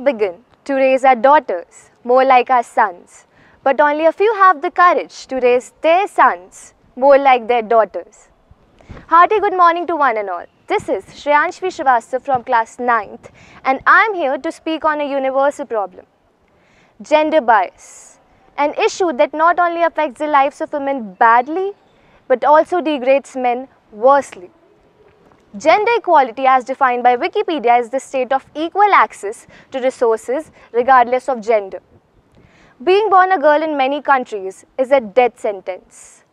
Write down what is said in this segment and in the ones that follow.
have begun to raise our daughters more like our sons, but only a few have the courage to raise their sons more like their daughters. Hearty good morning to one and all. This is Shreyanshvi Srivastava from class 9th and I am here to speak on a universal problem. Gender bias, an issue that not only affects the lives of women badly but also degrades men worsely. Gender equality as defined by Wikipedia is the state of equal access to resources regardless of gender. Being born a girl in many countries is a death sentence.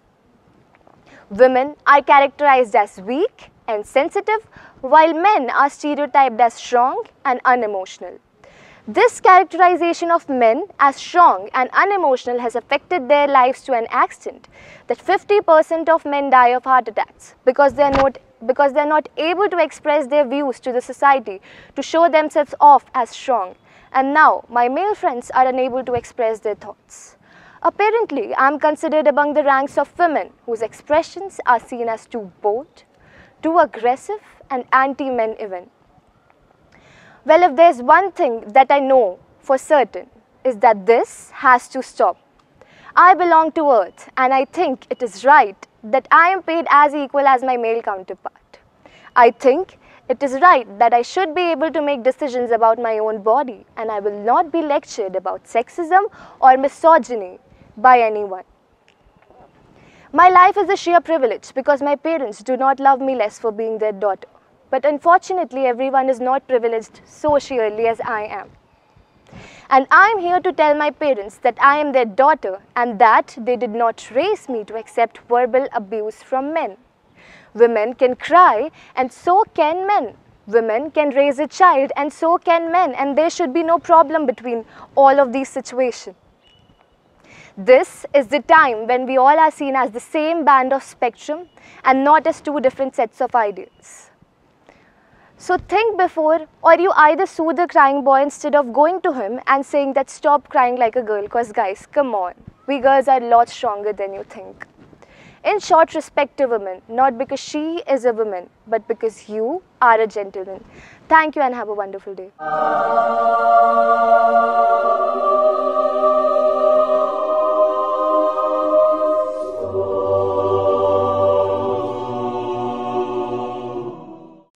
Women are characterized as weak and sensitive, while men are stereotyped as strong and unemotional. This characterization of men as strong and unemotional has affected their lives to an extent that 50% of men die of heart attacks because they are not able to express their views to the society to show themselves off as strong. And now my male friends are unable to express their thoughts. Apparently, I am considered among the ranks of women whose expressions are seen as too bold, too aggressive and anti-men even. Well, if there's one thing that I know for certain is that this has to stop. I belong to Earth and I think it is right that I am paid as equal as my male counterpart. I think it is right that I should be able to make decisions about my own body and I will not be lectured about sexism or misogyny by anyone. My life is a sheer privilege because my parents do not love me less for being their daughter. But unfortunately, everyone is not privileged so sheerly as I am. And I am here to tell my parents that I am their daughter and that they did not raise me to accept verbal abuse from men. Women can cry and so can men. Women can raise a child and so can men, and there should be no problem between all of these situations. This is the time when we all are seen as the same band of spectrum and not as two different sets of ideals. So think before, or you either soothe the crying boy instead of going to him and saying that stop crying like a girl, because guys, come on, we girls are a lot stronger than you think. In short, respect a woman, not because she is a woman, but because you are a gentleman. Thank you and have a wonderful day.